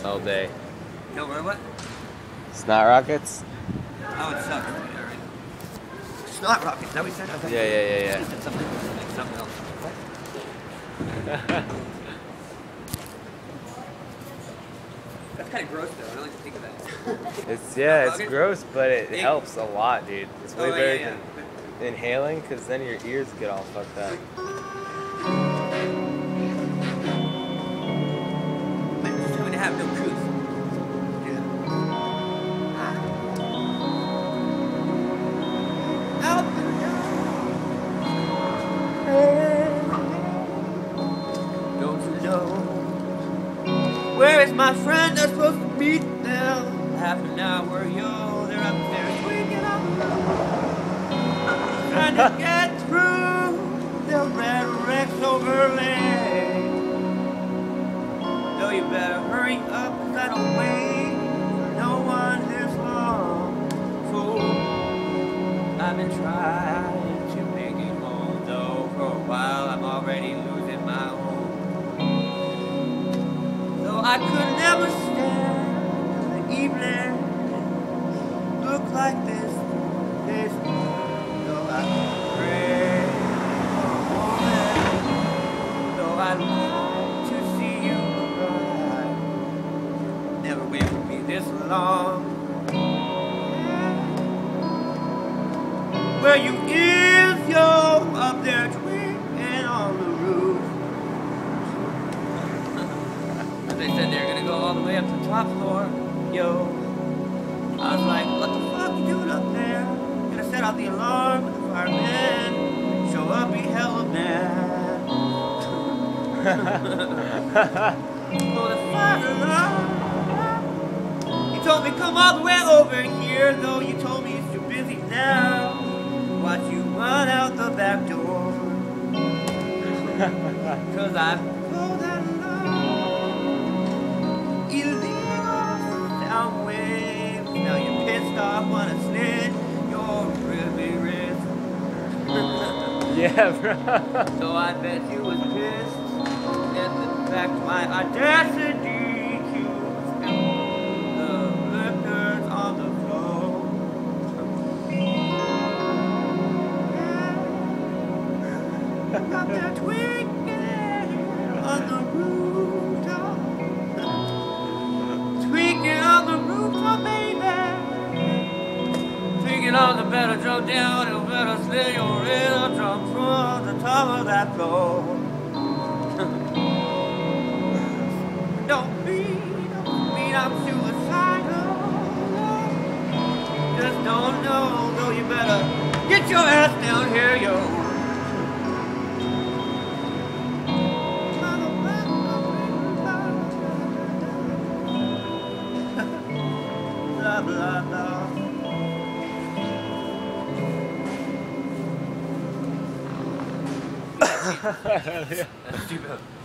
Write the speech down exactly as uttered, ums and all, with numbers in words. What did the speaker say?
all day. No, what? Snot rockets? Oh, it sucks. Snot rockets, is that what you said? Okay. Yeah, yeah, yeah, yeah. You said something, like something else. What? That's kind of gross, though. I don't like to think of that. It's yeah, it's gross, but it Yeah. helps a lot, dude. It's way Oh, better yeah, yeah. than inhaling, because then your ears get all fucked up. But just having to have no truth. Don't you know? Where is my friend I'm supposed to meet now? Half an hour, yo, they're up there swinging on the road. Trying to get through the red Rex overlay. No, you better hurry up, cause I don't wait for no one this long. So I've been trying to make it home, though for a while I'm already losing my home. So I could never stand the evening look like this, this. So I pray for a moment. Though I'd like to see you cry. Never wait for me this long. Where you is, yo, up there tweaking on the roof. They said they were gonna go all the way up to the top floor, yo. I was like, what the fuck you doing up there? Gonna set out the alarm with the firemen. Show up, be hella mad. Oh, the fire alarm. You told me come all the way over here, though you told me it's too busy now. Watch you run out the back door. Cause I pulled that alarm. Illegal sound waves. Now you're pissed off, wanna slit your really wrist. Yeah, bro. So I bet you was pissed. Get the back to my audacity. You spilled the liquors on the floor. Up there tweaking on the rooftop. Tweaking on the rooftop, baby. Tweaking on the better jump down, you better slay your little jump from the top of that floor. Don't mean, don't mean I'm suicidal. Just don't know, though you better get your ass down here, yo. Blah, blah, blah. That's too bad.